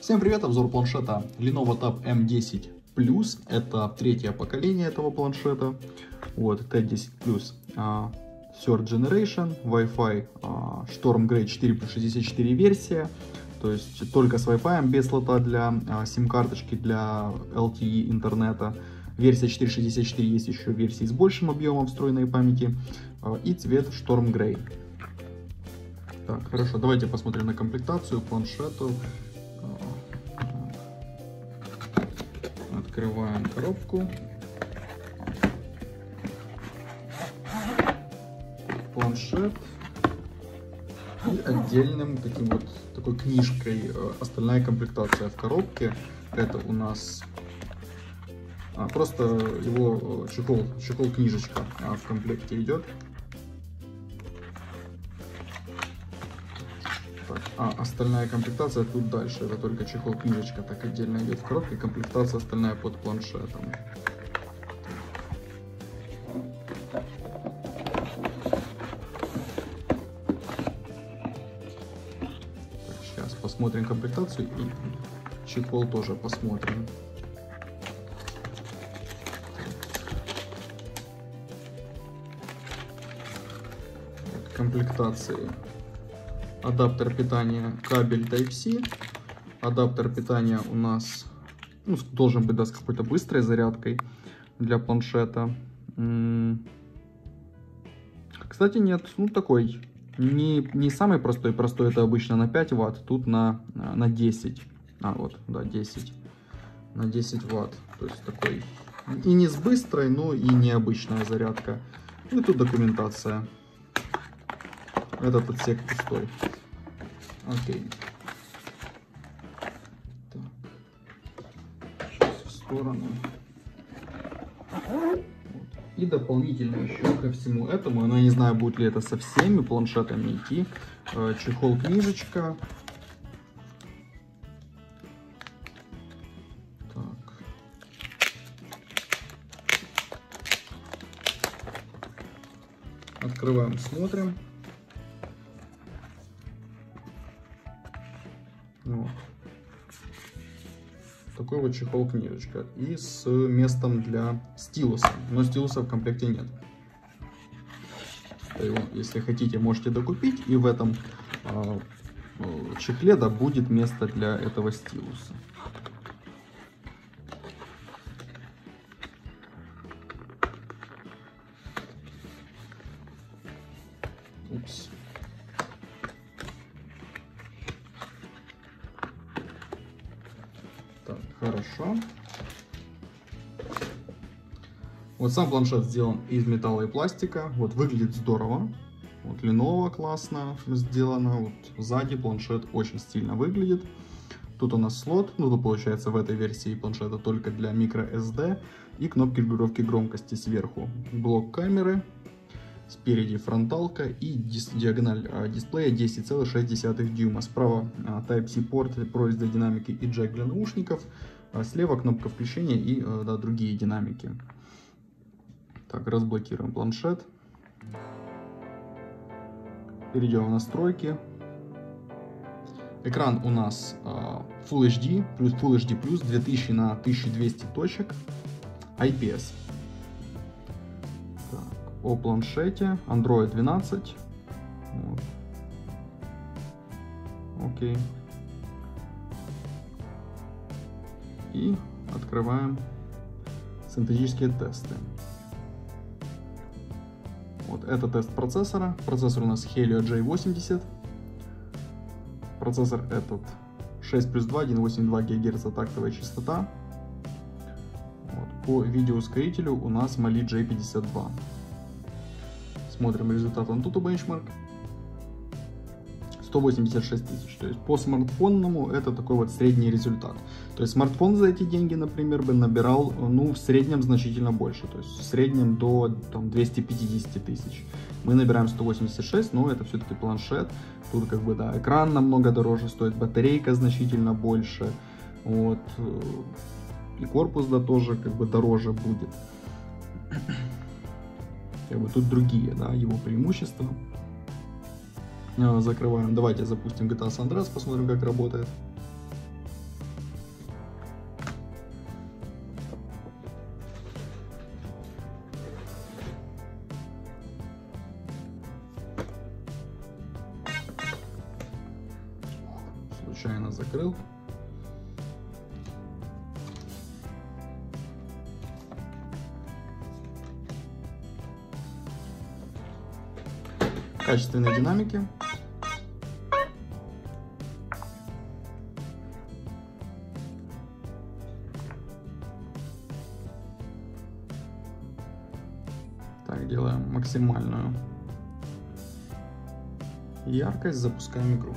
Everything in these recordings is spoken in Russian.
Всем привет, обзор планшета Lenovo Tab M10 Plus. Это третье поколение этого планшета. Вот, T10 Plus. Third Generation, Wi-Fi, Storm Grey 4+64 версия. То есть только с Wi-Fi, без слота для сим-карточки, для LTE интернета. Версия 4.64, есть еще версии с большим объемом встроенной памяти. И цвет Storm Grey. Так, хорошо, давайте посмотрим на комплектацию планшета. Открываем коробку. Планшет. И отдельным такой книжкой остальная комплектация в коробке. Это у нас просто его чехол-книжечка в комплекте идет. Остальная комплектация тут дальше. Это только чехол-книжечка так отдельно идет в коробке. Комплектация остальная под планшетом. Так, сейчас посмотрим комплектацию и чехол тоже посмотрим. Так, комплектации. Адаптер питания, кабель Type-C. Адаптер питания у нас должен быть с какой-то быстрой зарядкой для планшета. Кстати, нет, такой не самый простой. Это обычно на 5 Вт, тут на 10. Вот, да, 10. На 10 Вт. То есть такой и не с быстрой, но и необычная зарядка. И тут документация. Этот отсек пустой. Окей. Так. Сейчас в сторону. Вот. И дополнительно еще ко всему этому, но я не знаю, будет ли это со всеми планшетами идти, чехол-книжечка. Так. Открываем, смотрим. Вот. Такой вот чехол-книжечка. И с местом для стилуса. Но стилуса в комплекте нет. Если хотите, можете докупить. И в этом чехле будет место для этого стилуса. Упс. Так, хорошо. Вот сам планшет сделан из металла и пластика. Вот выглядит здорово. Вот Lenovo классно сделано. Вот сзади планшет очень стильно выглядит. Тут у нас слот. Тут получается в этой версии планшета только для microSD. И кнопки регулировки громкости сверху. Блок камеры. Спереди фронталка и диагональ дисплея 10,6 дюйма. Справа Type-C порт, провод для динамики и джек для наушников. Слева кнопка включения и другие динамики. Так, разблокируем планшет. Перейдем в настройки. Экран у нас Full HD плюс Full HD+, 2000 на 1200 точек. IPS. О планшете, Android 12. Вот. Окей. И открываем синтетические тесты. Вот это тест процессора. Процессор у нас Helio J80. Процессор этот 6+2, 1,82 ГГц тактовая частота. Вот. По видеоускорителю у нас Mali J52. Смотрим результат Antutu Benchmark. 186 тысяч. То есть по смартфонному это такой вот средний результат. То есть смартфон за эти деньги, например, бы набирал в среднем значительно больше. То есть в среднем до 250 тысяч. Мы набираем 186, но это все-таки планшет. Тут экран намного дороже стоит, батарейка значительно больше. Вот. И корпус тоже дороже будет. Тут другие, его преимущества. Закрываем. Давайте запустим GTA San Andreas, посмотрим, как работает. случайно закрыл. Качественные динамики. Так, делаем максимальную яркость, запускаем игру.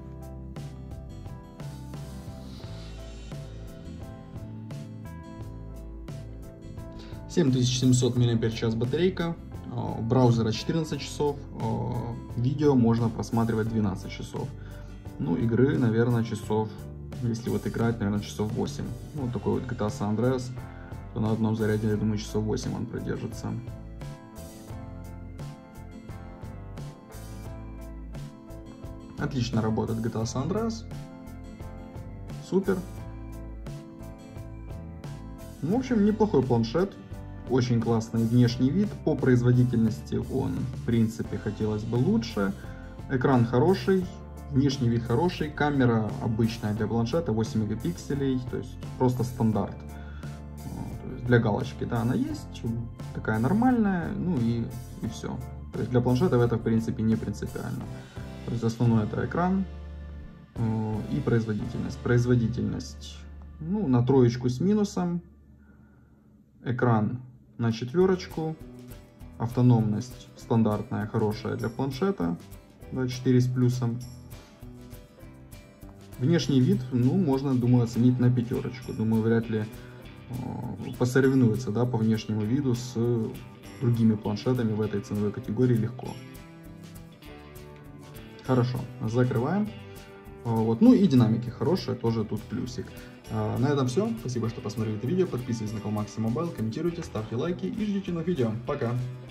— 7700 мАч батарейка, браузера 14 часов, видео можно просматривать 12 часов. Ну, игры, наверное, часов, если вот играть, наверное, часов 8. Вот такой вот GTA San Andreas, то на одном заряде, я думаю, часов 8 он продержится. Отлично работает GTA San Andreas. Супер. В общем, неплохой планшет. Очень классный внешний вид. По производительности он, в принципе, хотелось бы лучше. Экран хороший, внешний вид хороший. Камера обычная для планшета, 8 мегапикселей, то есть просто стандарт. То есть для галочки, да, она есть, такая нормальная, ну и все. То есть для планшета это, в принципе, не принципиально. То есть основной это экран и производительность. Производительность, ну, на 3 с минусом. Экран на 4, автономность стандартная, хорошая для планшета, да, 4 с плюсом. Внешний вид, ну, можно, думаю, оценить на 5. Думаю, вряд ли посоревнуется, да, по внешнему виду с другими планшетами в этой ценовой категории легко. Хорошо, закрываем. Вот. Ну и динамики хорошие, тоже тут плюсик. На этом все. Спасибо, что посмотрели это видео. Подписывайтесь на канал Maxi Mobile, комментируйте, ставьте лайки и ждите новых видео. Пока!